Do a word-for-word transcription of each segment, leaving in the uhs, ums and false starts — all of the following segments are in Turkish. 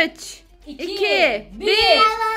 üç, iki, bir.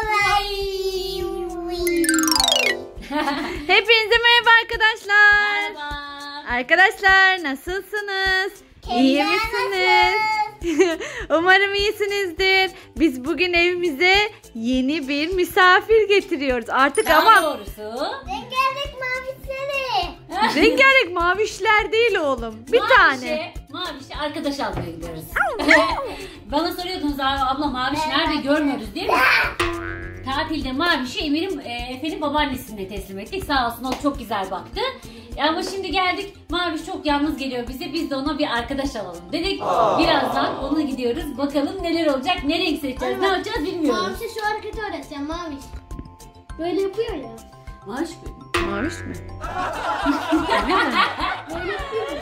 Hepinize merhaba arkadaşlar. Merhaba. Arkadaşlar nasılsınız? İyi misiniz? Umarım iyisinizdir. Biz bugün evimize yeni bir misafir getiriyoruz. Artık Daha ama doğrusu Rengarenk mavişleri. rengarenk mavişler değil oğlum. Bir Mavişe, tane. Mavişe arkadaş almaya gidiyoruz. Bana soruyordunuz abla Maviş nerede görmüyoruz diye mi? Tatilde Maviş'i Emir'in e, Efe'nin babaannesine teslim ettik. Sağ olsun o çok güzel baktı. Ama şimdi geldik Maviş çok yalnız geliyor bize. Biz de ona bir arkadaş alalım dedik. Aa. Birazdan ona gidiyoruz. Bakalım neler olacak, ne renk seçeceğiz, ne yapacağız bilmiyoruz. Mavişe şu hareketi öğreteceğim Maviş. Böyle yapıyor ya. Maviş mi? Maviş mi? Böyle yapıyor.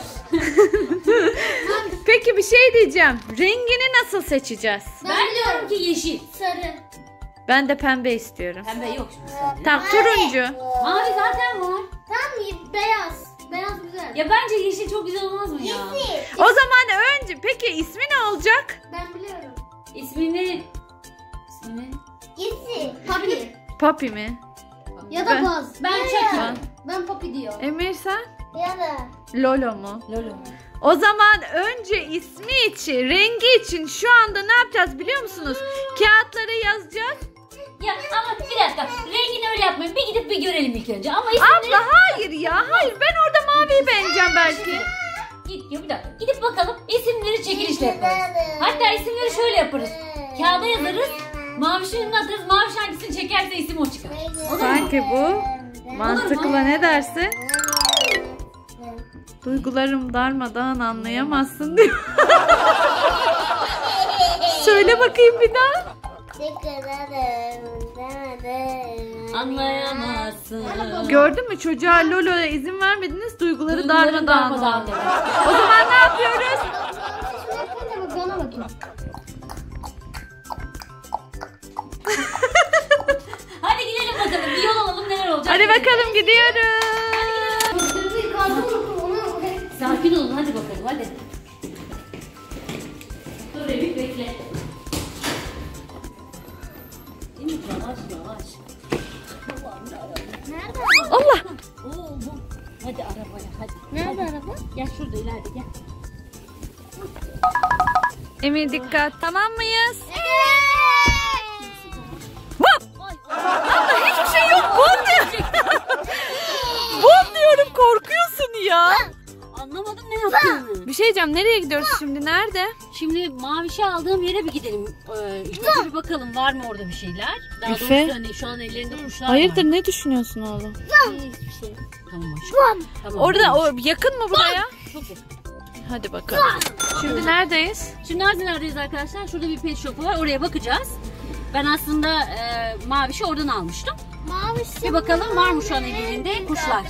Peki bir şey diyeceğim. Rengini nasıl seçeceğiz? Ben diyorum ki yeşil. Sarı. Ben de pembe istiyorum. Pembe yok şimdi sende. Tamam, turuncu. Mavi zaten var. Tam beyaz. Beyaz güzel. Ya bence yeşil çok güzel olmaz mı ya? Yeşil. O zaman önce peki ismi ne olacak? Ben biliyorum. İsmini... İsmini... Yeşil. Papi. Papi mi? Ya da Ben- Baz. Ben Ya Chucky. ya. Ben Papi diyor. Emir sen? Ya da. Lolo mu? Lolo. O zaman önce ismi için, rengi için şu anda ne yapacağız biliyor musunuz? Kağıtları yazacağız. Ya ama bir dakika. Rengini öyle yapmayın. Bir gidip bir görelim ilk önce. Ama isimleri... Abla hayır ya, hayır, ben orada maviyi beğeneceğim belki. Git ya bir dakika. Gidip bakalım. İsimleri çekilişle yaparız. Hatta isimleri şöyle yaparız. Kağıda yazarız. Mavişin önüne atarız. Maviş hangisini çekerse isim o çıkar. Olur mu? Sanki bu mantıklı, ne dersin? Duygularım darmadağın, anlayamazsın diyor. Söyle bakayım bir daha. Anlayamazsın. Gördün mü, çocuğa Lolo'ya izin vermediniz, duyguları, Duyguları darmadağın darmadağın oldu. dedi. O zaman ne yapıyoruz? Bak bana bakın. Hadi gidelim bakalım. Bir yol alalım neler olacak. Hadi bakalım, gidiyoruz. Kırmızıyı kaldım onu. Sakin olun hadi bakalım hadi. Dur Emir bekle. Emir yavaş yavaş. Allah'ım yarabbim. Nerede? Allah! Oo, bu. Hadi arabaya hadi. Nerede Hadi. araba? Gel şurada ileride gel. Emir dikkat, tamam mıyız? Evet. Hop! Abla hiçbir şey yok, bom diyor. Bom diyorum, korkuyorsun ya. Anlamadım ne yaptığını. Bir şey diyeceğim, nereye gidiyoruz şimdi, nerede? Şimdi Maviş'i aldığım yere bir gidelim. Ee, ilk önce bir bakalım var mı orada bir şeyler. Daha Efe? doğrusu hani şu an ellerinde kuşlar Hayırdır, var. ne düşünüyorsun oğlum? Hiçbir şey. Tamam aşkım. Tamam. Orada o, yakın mı buraya? Çok yakın. Hadi bakalım. Şimdi neredeyiz? Şimdi neredeyiz arkadaşlar? Şurada bir pet shop var. Oraya bakacağız. Ben aslında e, Maviş'i oradan almıştım. Maviş. Bir bakalım var mı şu an ellerinde kuşlar.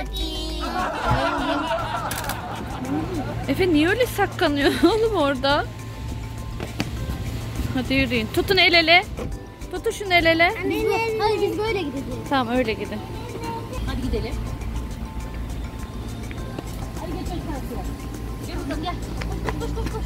Efe niye öyle saklanıyor oğlum orada? Hadi yürüyün. Tutun el ele. Tutun şunu el ele. Hadi biz böyle gideceğiz. Tamam, öyle gidin. Hadi gidelim. Hadi geç çocuk karşıya. Gel bakalım gel. Koş koş koş koş.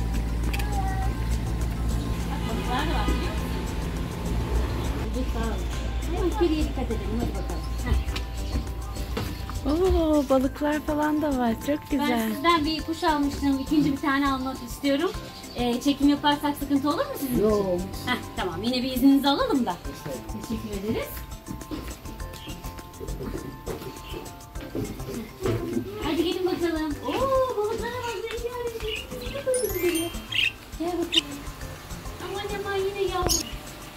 Bak balıklar da var biliyor musun? Vücut sağ ol. Hemen geriye dikkat edelim hadi bakalım. Heh. Oo, balıklar falan da var. Çok Ben güzel. sizden bir kuş almıştım. İkinci bir tane almak istiyorum. Ee, çekim yaparsak sıkıntı olur mu sizin için? Yok. Heh, tamam yine bir izninizi alalım da. Teşekkür ederiz. Hadi gelin bakalım. Oo balıklara bak. Gel bakalım. Aman aman yine yavrum.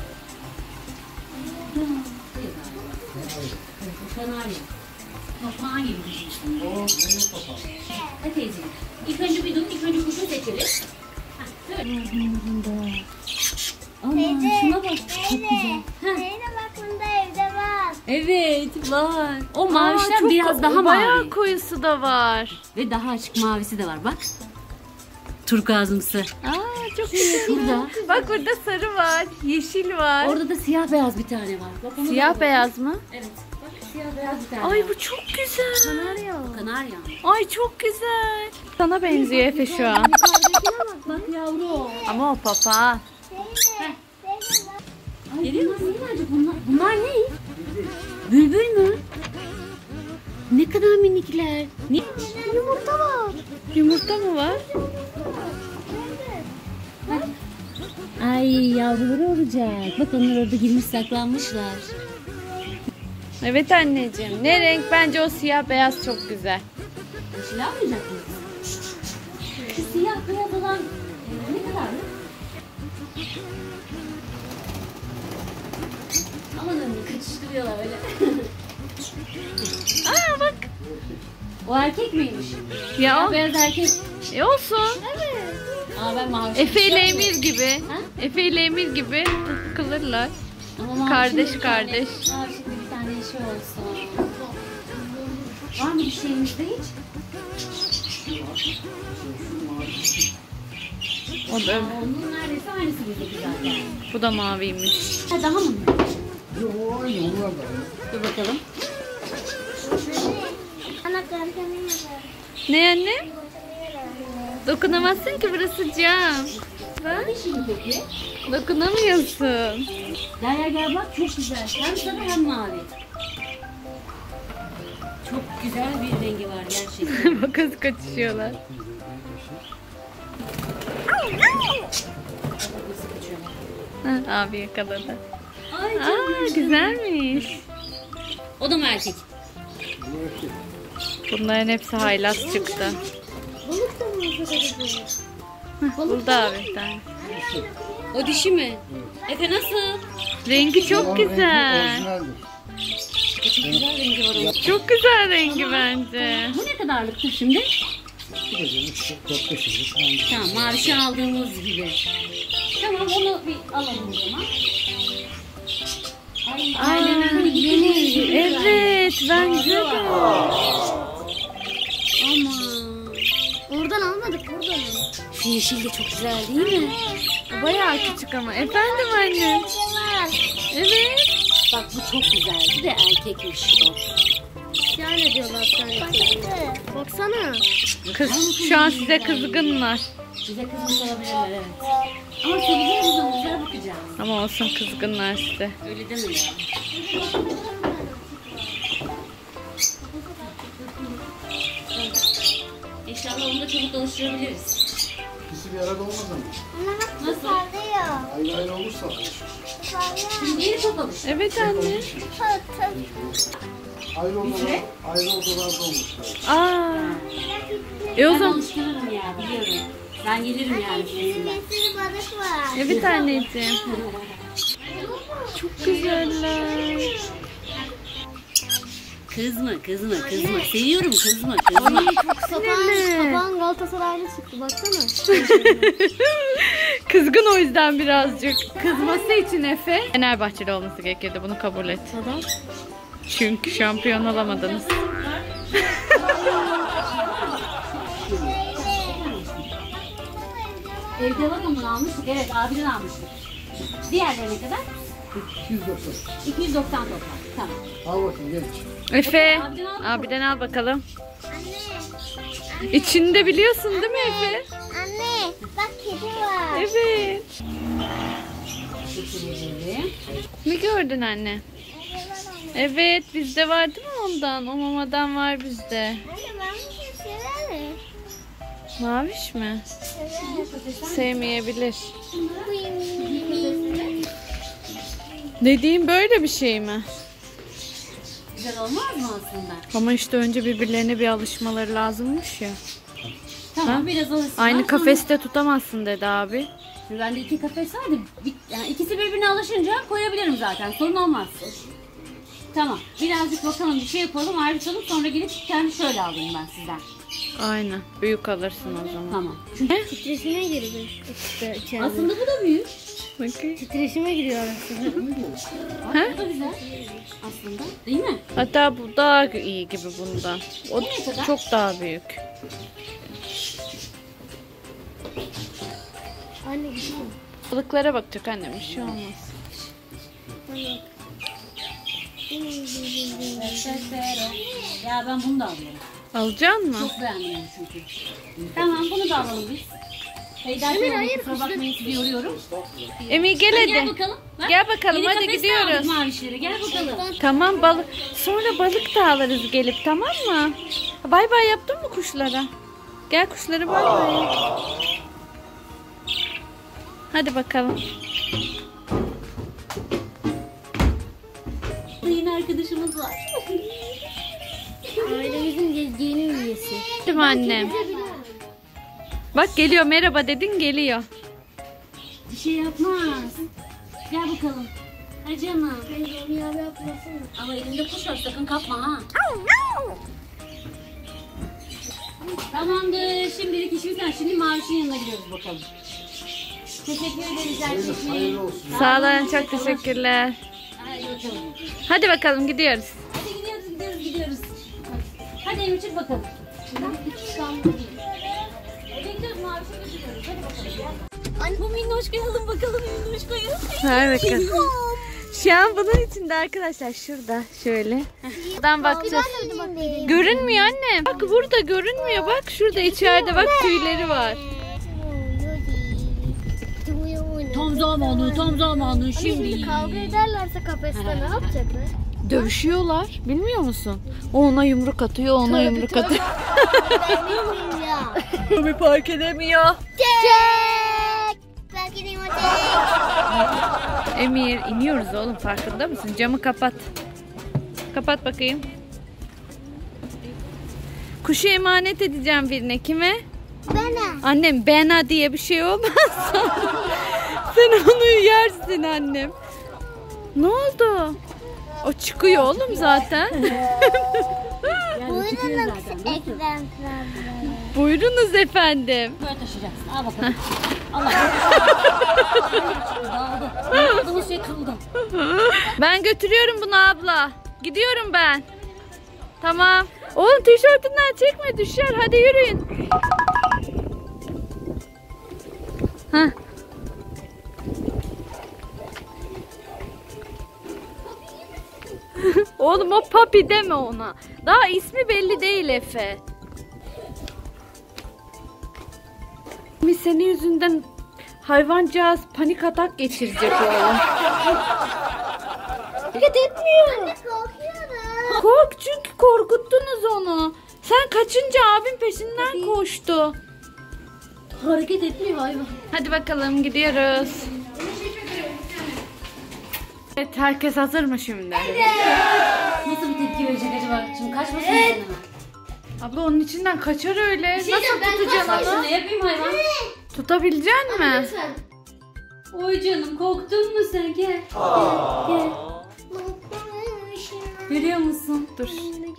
Bu kanarya. Papağan gibi düşünüyorsun. Oo, benim papağan. Hadi teyzeciğim. İlk önce bir dur, ilk önce kuşu seçelim. Hah, böyle. Aman şuna bak, çok güzel. Heh. Teyze bak bunda evde var. Evet, var. O Aa, mavişten çok- biraz daha bayağı mavi. koyusu da var. Ve daha açık mavisi de var, bak. Turkuazımsı. Aa, çok güzel. Şurada. Bak burada sarı var, yeşil var. Orada da siyah beyaz bir tane var. Bak, ona Siyah bak. beyaz mı? Evet. Bak siyah beyaz bir tane Ay var. bu çok güzel. Kanarya. Kanarya. Ay çok güzel. Sana benziyor Efe şu an. Yukarıdakine bak, bak yavrum. Ama o papağan. Teyze. Geliyor musun? Bunlar, bunlar ne? Bülbül mü? Ne kadar minikler. Ne? Yumurta var. Yumurta mı var? Ay yavruları olacak. Bak onlar orada girmiş saklanmışlar. Evet anneciğim. Ne renk? Bence o siyah beyaz çok güzel. Yeşil almayacak mıyız? Şu siyah beyaz olan e, ne kadar mı? Aman önüne kaçıştırıyorlar öyle. Aa bak. O erkek miymiş? Ya o- Beyaz erkek. E olsun. Aa ben mavi. Efe ile Emir gibi. Ha? Efe ile Emir gibi takılırlar. Ama mavi Kardeş, şimdi bir tane- kardeş. Mavi şimdi bir tane şey olsun. Var mı bir şeyimizde hiç? O da, Aa, onun neredeyse aynısı bizdeki zaten. bu da maviymiş. Ha, daha mı? Dur bakalım. Ana karkamı Ne anne? Dokunamazsın ki, burası cam. Bak. Ne şimdi peki? Dokunamıyorsun. Gel gel gel bak çok güzel. Hem sarı hem mavi. Çok güzel bir rengi var gerçekten. Bak kız kaçışıyorlar. Nasıl kaçıyorlar? Ha, abi yakaladı. Ay Aa canım. güzelmiş. O da mı erkek? Bunların hepsi haylaz çıktı. Balık da mı acaba? Hah, burada abi bir tane. O dişi mi? Efe nasıl? Rengi çok güzel. Çok güzel rengi var onun. Çok güzel rengi bence. Bu ne kadarlıktır şimdi? Tamam mavişi aldığımız gibi. Tamam onu bir alalım o zaman. Ay, Aa, ailemizin yeni. evet bence de. Aman. Oradan almadık buradan. Şu yeşil de çok güzel değil mi? Bayağı küçük ama. Efendim anne. Evet. Bak bu çok güzel. Bir de erkekmiş o. Yani diyorlar sanki. Baksana. Kız şu an size kızgınlar. Bize kızmış olabilirler evet. Ama seveceğiz o zaman güzel bakacağız. Ama olsun, kızgınlar size. Öyle deme ya. İnşallah onu da çabuk alıştırabiliriz. İkisi bir arada olmaz ama. Ana bak Nasıl? sallıyor. Ayrı ayrı olursa Sallıyor. Şimdi yeni çok alıştı. Evet anne. ayrı odalar, süre? ayrı odalarda olmuşlar. Aa. E o Ben zaman. alıştırırım ya biliyorum. Ben gelirim yani Bir sizinle. sürü balık var. Evet anneciğim. Çok güzeller. Kızma kızma kızma. Seviyorum kızma kızma. Sapan, Nene. sapan Galatasaraylı çıktı baksana. Kızgın o yüzden birazcık. Kızması için Efe Fenerbahçeli olması gerekiyordu, bunu kabul et. Neden? Çünkü şampiyon olamadınız. Evde var onu almıştık. Evet abiden almıştık. Diğerlerine kadar iki yüz doksan. iki yüz doksan toplam. Tamam. Al bakayım genç. Efe, Abiden al. abiden al bakalım. Anne. İçinde biliyorsun değil mi Efe? Anne. Bak kedi var. Evet. Geçirelim. Ne gördün anne? Evet, bizde var değil mi ondan? O mamadan var bizde. Anne ben bunu severim. Maviş mi? Evet. Sevmeyebilir. Bu yemin. Dediğim böyle bir şey mi? Güzel olmaz mı aslında? Ama işte önce birbirlerine bir alışmaları lazımmış ya. Tamam Ha? biraz alışsın. Aynı Sonra- kafeste tutamazsın dedi abi. Şimdi bende iki kafes var da bir, yani ikisi birbirine alışınca koyabilirim zaten. Sorun olmaz. Tamam. Birazcık bakalım bir şey yapalım ayrıtalım sonra gidip kendi şöyle alayım ben sizden. Aynen. Büyük alırsın o zaman. Tamam. Titreşime girdi. İşte içeride. Aslında bu da büyük. Bakayım. Titreşime giriyor aslında. Bak, Ha? bu da güzel. Aslında. Değil mi? Hatta bu daha iyi gibi bundan. O Ne kadar? çok daha büyük. Anne gidiyor. Balıklara bakacak annem, bir şey olmaz. Anne. Ya ben bunu da alıyorum. Alacaksın mı? Çok beğendim çünkü. Tamam bunu da alalım biz. Feyda Hanım kusura bakmayın sizi yoruyorum. Emir gel Hadi gel hadi. bakalım. Bak, Gel bakalım, yeni hadi kafes de gidiyoruz. aldık mavişlere. Gel bakalım. Tamam balık. Sonra balık da alırız gelip, tamam mı? Bay bay yaptın mı kuşlara? Gel kuşlara bay bay. Hadi bakalım. Yeni arkadaşımız var. Ailemizin yeni üyesi. Değil mi annem? Bak geliyor, merhaba dedin geliyor. Bir şey yapmaz. Gel bakalım. Hadi canım. Ben onu yapmasın. Ama elinde kuş var, sakın kapma ha. Tamamdır. Şimdilik işimiz var. Şimdi Maviş'in yanına gidiyoruz bakalım. Teşekkür ederiz her şey için. Hayırlı olsun. Sağ olun, çok teşekkürler. Hadi bakalım. Hadi bakalım gidiyoruz. Hadi gidiyoruz, gidiyoruz, gidiyoruz. Hadi Emir çık bakalım. Hadi gidiyoruz, Maviş'e gidiyoruz. Hadi bakalım. Bu minnoşkayı alın bakalım, minnoşkayı. Hadi bakalım. Şu an bunun içinde arkadaşlar, şurada şöyle. Buradan bakacağız. Görünmüyor anne. Bak burada görünmüyor. Bak şurada içeride bak tüyleri var. Tam zamanı, tam zamanı Şimdi şimdi. kavga ederlerse kafeste ne yapacaklar? Dövüşüyorlar. Bilmiyor musun? O ona yumruk atıyor, o ona yumruk atıyor. Rumi park edemiyor. Çek! Ben gideyim hadi. Emir iniyoruz oğlum, farkında mısın? Camı kapat. Kapat bakayım. Kuşu emanet edeceğim birine. Kime? Bana. Annem Bena diye bir şey olmaz. Sen onu yersin annem. Ne oldu? O çıkıyor oğlum zaten. Buyurun ekran. Buyurunuz efendim. Böyle taşıyacaksın. Al bakalım. Allah. Dağıldı. Aldığımız şey kırıldı. Ben götürüyorum bunu abla. Gidiyorum ben. Tamam. Oğlum tişörtünden çekme, düşer. Hadi yürüyün. Heh. Oğlum o papi deme ona. Daha ismi belli değil Efe. Biz senin yüzünden hayvancağız panik atak geçirecek oğlum. Dikkat etmiyor. Korkuyorum. Kork çünkü korkuttunuz onu. Sen kaçınca abin peşinden koştu. Hareket etmiyor hayvan. Hadi bakalım gidiyoruz. Evet, herkes hazır mı şimdi? Nasıl bir tepki verecek acaba? Şimdi kaçmasın evet. Abla onun içinden kaçar öyle. Nasıl ben tutacaksın Kaçmasın, onu? ne yapayım hayvan? Tutabilecek mi? Lütfen. Oy canım, korktun mu sen? Gel. Gel. Gel. Görüyor musun? Dur.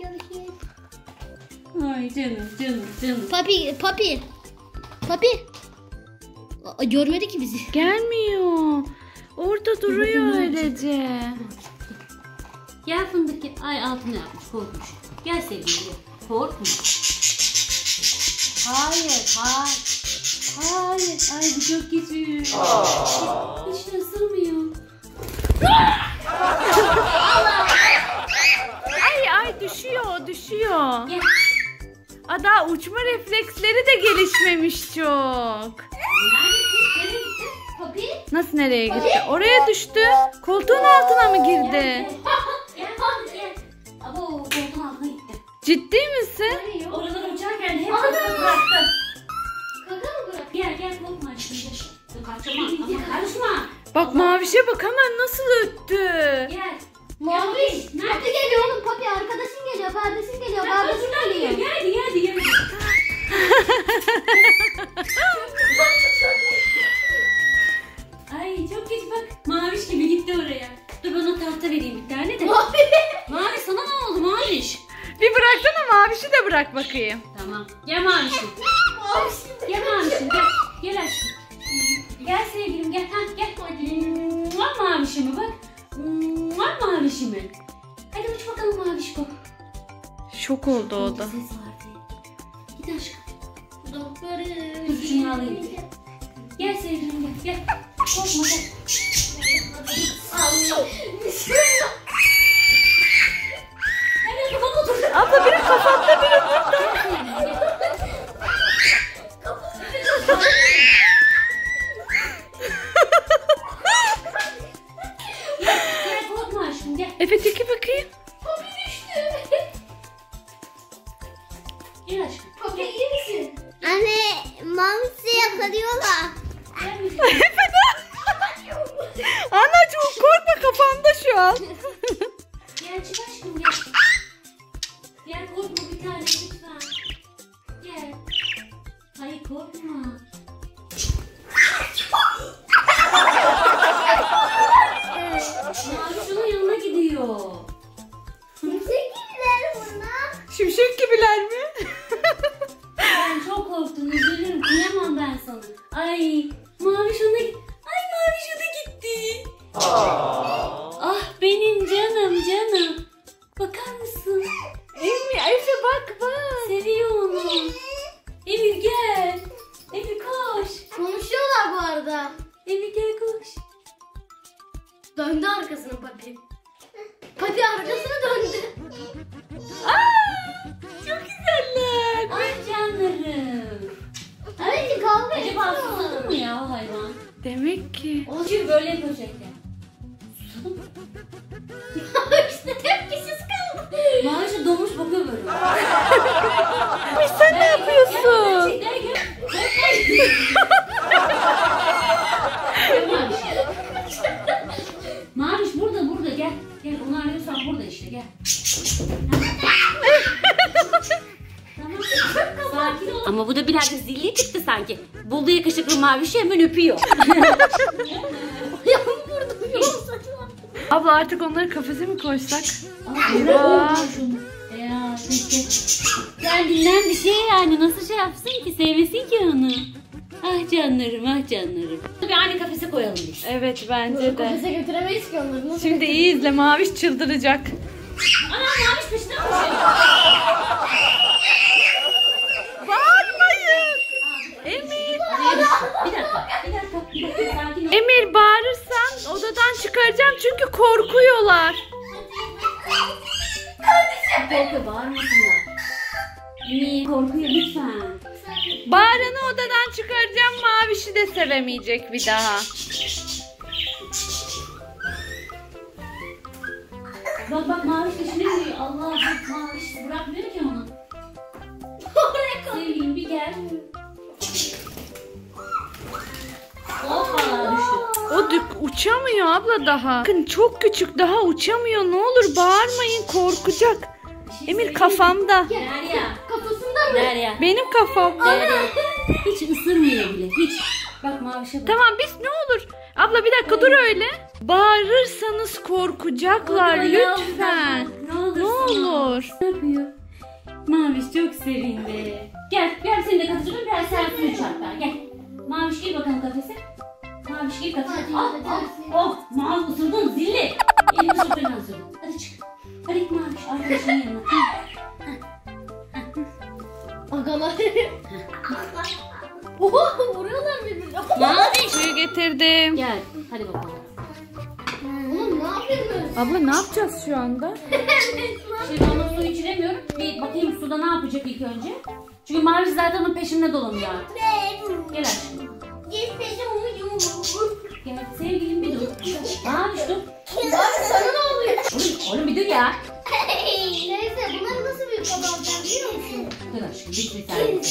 Ay canım, canım, canım. Papi, papi. Papi. Aa, görmedi ki bizi. Gelmiyor. Orada duruyor öylece. Gel fındık gel. Ay altına yapmış, korkmuş. Gel sevgilim. Korkma. Hayır, hayır. Hayır. Ay bu çok kötü. Hiç de ısırmıyor. Ay ay düşüyor düşüyor. Gel. Aa, daha uçma refleksleri de gelişmemiş çok. Neredesin? Nereye gittin? Papi? Nasıl nereye gitti? Oraya düştü. Koltuğun altına mı girdi? Gel, gel, gel. Abo koltuğun altına gitti. Ciddi misin? Oradan uçarken hep koltuğu bıraktı. Kaka mı bıraktı? Gel gel korkma şimdi. Kaçma ama karışma. Bak Maviş'e bak, hemen nasıl öttü. Gel. Maviş. Nerede geliyor oğlum? Papi arkadaşın geliyor, kardeşin geliyor, kardeşin geliyor. Geldi geldi geldi. Ay çok geç bak. Maviş gibi gitti oraya. Dur bana tahta vereyim bir tane de. Maviş sana ne oldu Maviş? Bir bıraksana, Maviş'i de bırak bakayım. Tamam. Gel Maviş'im. Gel Maviş'im gel. Gel aşkım. Gel sevgilim gel. Ha, gel. Var Maviş'imi bak. Var Maviş'imi. Hadi uç bakalım Mavişko. Şok oldu o da. Ses vardı. Git aşkım. Doktoru. Dur şunu alayım. Gel sevgilim gel. Gel. Korkma gel. Allah. Gel kafamı otur. Abla biri kafamda, biri burada. al. Gel çık aşkım gel. Gel korkma bir tane lütfen. Gel. Hayır korkma. Mavi şunun yanına gidiyor. Şimşek gibiler bunlar. Şimşek gibiler mi? Ben çok korktum, üzülürüm, kıyamam ben sana. Ay, Mavi şuna git. Ay Mavi şuna gitti. Ah benim canım canım. Bakar mısın? Emir, Efe bak bak. Seviyor onu. Emir gel. Emir koş. Konuşuyorlar bu arada. Emir gel koş. Döndü arkasını Papi. Papi arkasını döndü. Çok güzeller. Ay canlarım. Evet kavga Acaba susadı mı ya o hayvan? Demek ki. O çünkü böyle yapıyor şeker. işte tepkisiz kaldı. Mavi şu donmuş bakıyor böyle. Emir sen ne yapıyorsun? Gel gel gel. Gel Maviş. Maviş burada burada gel. Gel onu arıyorsan burada işte gel. Tamam. Sakin ol. Ama bu da birazcık zilli çıktı sanki. Bulduğu yakışıklı Maviş'i hemen öpüyor. Abla artık onları kafese mi koysak? Aa, ya peki. Kendinden bir şey yani nasıl şey yapsın ki sevmesin ki onu. Ah canlarım ah canlarım. Bir aynı kafese koyalım biz. Evet bence de. Kafese götüremeyiz ki onları. Nasıl Şimdi iyi izle, Maviş çıldıracak. Ana Maviş peşinden koşuyor. Bağırmayın. Emir. Bir dakika bir dakika bir dakika sakin ol. Emir bağırırsan odadan çıkaracağım çünkü korkuyorlar. Korkuyor bağırmasınlar. Emir korkuyor lütfen. Bağıranı odadan çıkaracağım, Maviş'i de sevemeyecek bir daha. Bak bak Maviş peşine gidiyor. Allah bak Maviş bırakmıyor ki onu. Sevgilim bir gel. Hoppa düştü. O dük- uçamıyor abla daha. Bakın çok küçük, daha uçamıyor. Ne olur bağırmayın, korkacak. Emir kafamda. Derya. kafasında mı? Derya. Benim kafamda. Derya. Hiç ısırmıyor bile. Hiç. Bak Maviş'e bak. Tamam biz ne olur. Abla bir dakika dur öyle. Bağırırsanız korkacaklar Baba, ya, lütfen. Ne olur. Ne olur. Ne yapıyor? Maviş çok sevindi. Gel, gel seni de katacağım. Biraz sen su iç hatta. Gel. Maviş gir bakalım kafese. Maviş gir kafese. Hadi, Oh, hadi, oh, hadi. oh. Maviş ısırdın zilli. Elini süpürden ısırdın. Hadi çık. Hadi git Maviş. Arkadaşının yanına. Agalar. Oha vuruyorlar birbirine. Maviş. Suyu getirdim. Gel. Hadi bakalım. Oğlum ne yapıyorsun? Abla ne yapacağız şu anda? Şimdi ona su içiremiyorum. Bir bakayım suda ne yapacak ilk önce. Çünkü Maviş zaten onun peşinde dolanıyor artık. Gel aşkım. Gel sevgilim bir dur. Maviş dur. Sana ne oluyor? Oğlum, oğlum bir dur ya. Neyse bunları nasıl büyük baba alacağım biliyor musun? Dur aşkım bir bir saniye.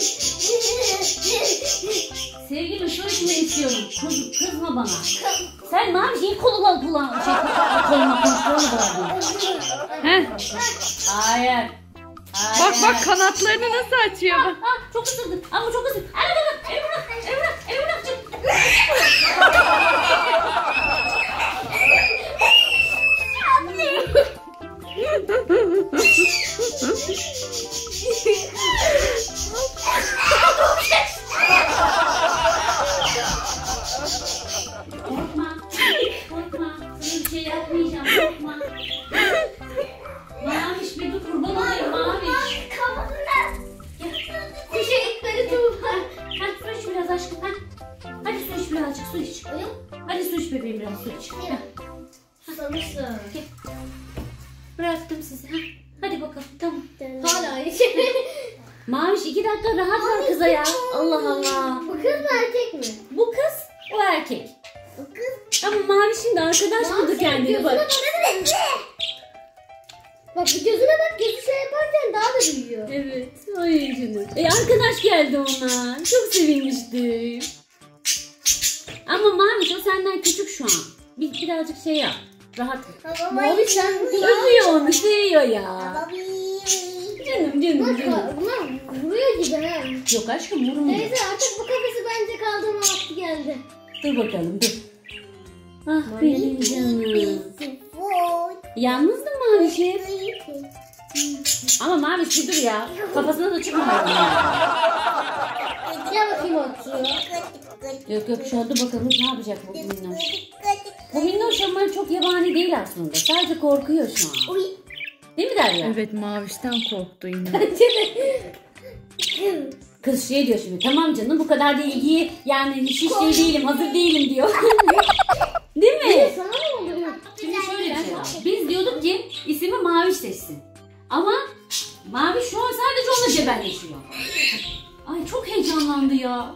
Sevgilim su içmeyi istiyorum. Kız, kızma bana. Sen Maviş ilk koluna kulağına şey koluna konuştuğunu bırakın. Heh. Hayır. Hayır. Bak bak kanatlarını nasıl açıyor. Bak. Ah, çok ısırdı. Ama çok ısırdı. Hadi bak. Emrah. Emrah. Emrah çık. Korkma. Korkma. Sana bir şey yapmayacağım. Korkma. Maviş bir dur kurban olayım Maviş. Bir şeyleri tuğba. Hadi su iç biraz aşkım. Hadi, hadi su iç birazcık su iç. Hadi su iç bebeğim biraz su iç. Heh. Susamışsın. Bıraktım sizi. Heh. Hadi bakalım tamam. Hala hiç. Maviş iki dakika rahat ver kıza ya. Allah Allah. Bu kız mı erkek mi? Bu kız o erkek. Bu kız. Ama Maviş şimdi arkadaş buldu kendine bak. Bak bir gözüne bak, gözü şey yaparken daha da büyüyor. Evet. Ay canım. E arkadaş geldi ona. Çok sevinmiştim. Ama Maviş o senden küçük şu an. Bir, birazcık şey yap. Rahat. Mavi sen Öpüyor onu, seviyor ya. Canım canım canım. Bunlar vuruyor gibi ha. Yok aşkım vurmuyor. Neyse artık bu kafesi bence kaldırma vakti geldi. Dur bakalım dur. Ah benim canım. Yalnız da Mavişim. Ama Maviş bir dur ya. Kafasına da çıkmamak ya. Gel bakayım oturuyor. Yok yok şu anda bakalım ne yapacak bu minnoş. Bu minnoş ama çok yabani değil aslında. Sadece korkuyor şu an. Değil mi Derya? Evet Maviş'ten korktu yine. Kız şey diyor şimdi, tamam canım bu kadar da ilgiyi yani hiç hiç şey değilim, hazır değilim diyor. Değil mi? Sana ne oluyor? Şimdi şöyle bir şey var. Biz diyorduk ki ismi Maviş seçsin. Ama Maviş şu an sadece onunla cebelleşiyor. Ay çok heyecanlandı ya.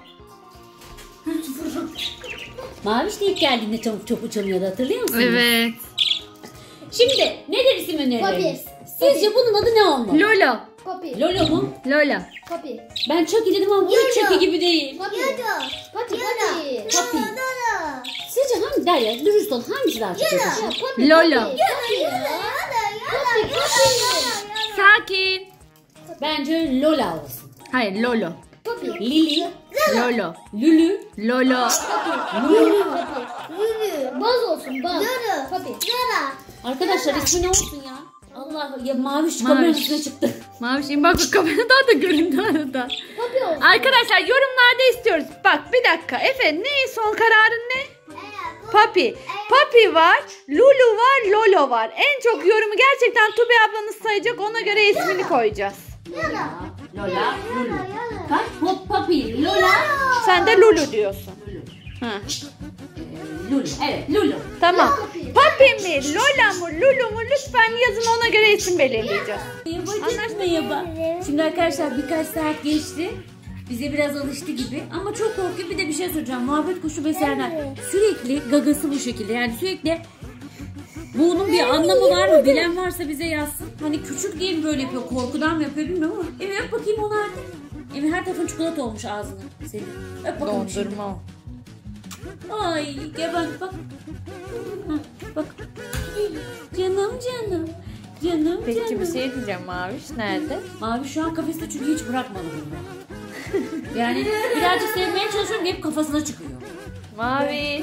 Maviş de ilk geldiğinde çabuk çok uçamıyordu, hatırlıyor musunuz? Evet. Şimdi nedir isim önerileriniz? Sizce bunun adı ne olmalı? Lolo. Papi. Lolo mu? Lola. Papi. Ben Chucky dedim ama bu hiç Chucky gibi değil. Papi. Papi. Papi. Papi. Sizce hangi Derya? Dürüst ol. Hangisi daha çok yakışır? Papi. Lolo. Papi. Papi. Sakin. Bence Lola olsun. Hayır Lolo. Papi. Lili, Lolo. Lülü, Lolo. Lulu. Papi. Lulu. Baz olsun baz. Lulu. Papi. Lulu. Arkadaşlar ismi ne olsun ya? Allah ya Maviş Maviş. kameranın üstüne çıktı. Maviş'im bak o kameradan da göründü arada. Papi olsun. Arkadaşlar yorumlarda istiyoruz. Bak bir dakika. Efe ne son kararın ne? Papi. Papi var, Lulu var, Lolo var. En çok yorumu gerçekten Tubi ablanız sayacak. Ona göre ismini koyacağız. Lola, Lola, Lülü. Bak Hop Papi, Lola, Sen de Lulu diyorsun. Lülü. Ha. Ee, Lülü, evet Lülü. Tamam. Papi mi, Lola mu, Lulu mu? Lütfen yazın, ona göre isim belirleyeceğiz. Anlaştık merhaba. Şimdi arkadaşlar birkaç saat geçti. Bize biraz alıştı gibi ama çok korkuyor. Bir de bir şey soracağım. Muhabbet kuşu beslerler. Sürekli gagası bu şekilde. Yani sürekli bunun bir anlamı var mı? Bilen varsa bize yazsın. Hani küçük diye mi böyle yapıyor? Korkudan mı yapıyor bilmiyorum ama. Evet öp bakayım onu artık. Evet her tarafın çikolata olmuş ağzını. Senin. Öp bakalım şimdi. Dondurma. Ay gel bak bak. Hah, bak. Canım canım. Canım Peki canım. bir şey diyeceğim, Maviş nerede? Mavi şu an kafeste çünkü hiç bırakmadı bunu. Yani birazcık sevmeye çalışıyorum, hep kafasına çıkıyor. Maviş.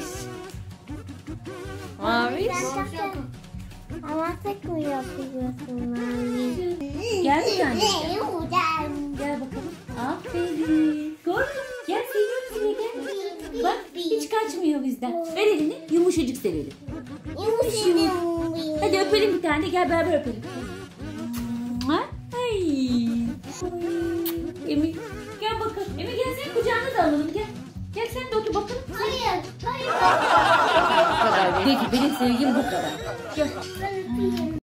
Maviş. Anlatsak mı yapıyorsun abi? Gel bir tane. Gel bakalım. Aferin. Gördün mü? Gel seviyoruz yine gel. Bak hiç kaçmıyor bizden. Ver elini yumuşacık sevelim. Hadi öpelim bir tane. Gel beraber öpelim. Ha? Ay. Emir gel bakalım. Emir gel sen kucağına da alalım gel. Gel sen de otur bakalım. Hayır. Hayır. Bu kadar değil. Peki benim sevgim bu kadar. Gel. Ben öpeyim.